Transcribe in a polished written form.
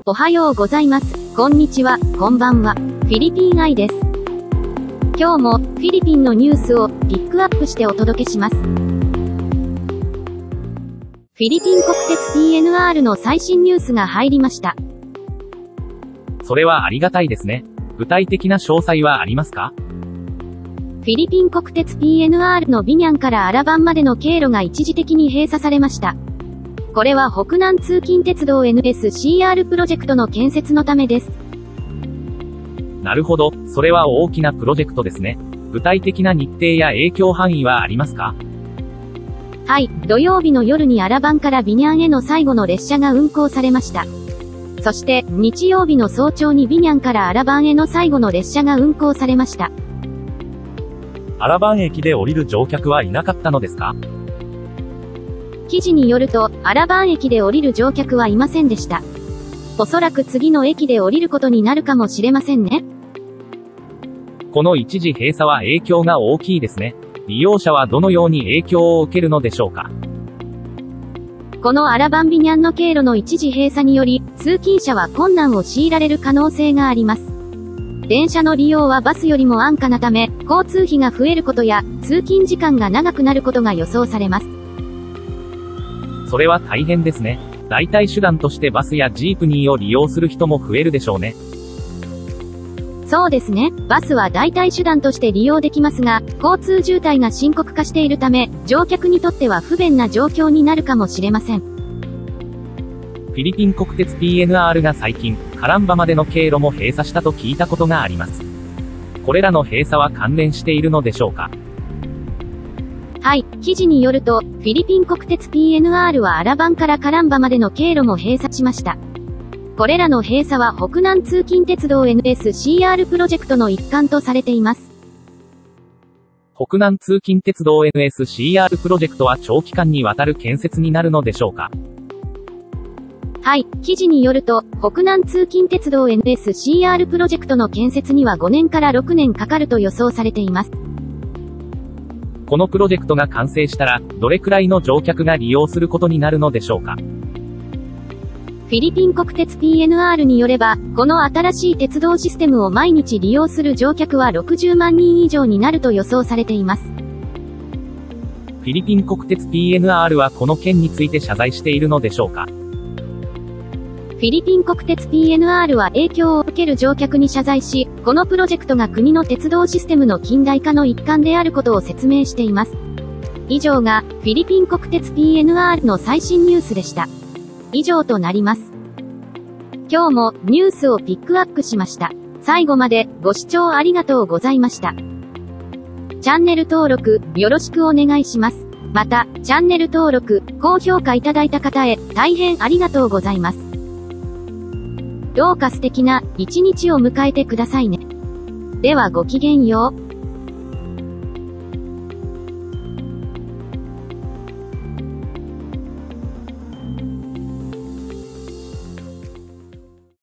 おはようございます。こんにちは、こんばんは。フィリピン愛です。今日もフィリピンのニュースをピックアップしてお届けします。フィリピン国鉄 PNR の最新ニュースが入りました。 それはありがたいですね。具体的な詳細はありますか？ フィリピン国鉄 PNR のビニャンからアラバンまでの経路が一時的に閉鎖されました。これは北南通勤鉄道 NSCR プロジェクトの建設のためです。 なるほど、それは大きなプロジェクトですね。具体的な日程や影響範囲はありますか？ はい、土曜日の夜にアラバンからビニャンへの最後の列車が運行されました。そして、日曜日の早朝にビニャンからアラバンへの最後の列車が運行されました。 アラバン駅で降りる乗客はいなかったのですか？ 記事によると、アラバン駅で降りる乗客はいませんでした。おそらく次の駅で降りることになるかもしれませんね。 この一時閉鎖は影響が大きいですね。利用者はどのように影響を受けるのでしょうか？ このアラバンビニャンの経路の一時閉鎖により、通勤者は困難を強いられる可能性があります。電車の利用はバスよりも安価なため、交通費が増えることや、通勤時間が長くなることが予想されます。 それは大変ですね。代替手段としてバスやジープニーを利用する人も増えるでしょうね。 そうですね。バスは代替手段として利用できますが、交通渋滞が深刻化しているため、乗客にとっては不便な状況になるかもしれません。 フィリピン国鉄 PNR が最近、カランバまでの経路も閉鎖したと聞いたことがあります。これらの閉鎖は関連しているのでしょうか？ はい、記事によると、フィリピン国鉄 PNR はアラバンからカランバまでの経路も閉鎖しました。これらの閉鎖は北南通勤鉄道 NSCR プロジェクトの一環とされています。 北南通勤鉄道 NSCR プロジェクトは長期間にわたる建設になるのでしょうか？ はい、記事によると、北南通勤鉄道 NSCR プロジェクトの建設には5年から6年かかると予想されています。 このプロジェクトが完成したら、どれくらいの乗客が利用することになるのでしょうか？ フィリピン国鉄 PNR によれば、この新しい鉄道システムを毎日利用する乗客は60万人以上になると予想されています。 フィリピン国鉄 PNR はこの件について謝罪しているのでしょうか？ フィリピン国鉄 PNR は影響を受ける乗客に謝罪し、このプロジェクトが国の鉄道システムの近代化の一環であることを説明しています。以上が、フィリピン国鉄 PNR の最新ニュースでした。以上となります。今日もニュースをピックアップしました。最後までご視聴ありがとうございました。チャンネル登録よろしくお願いします。また、チャンネル登録、高評価いただいた方へ大変ありがとうございます。どうか素敵な一日を迎えてくださいね。ではごきげんよう。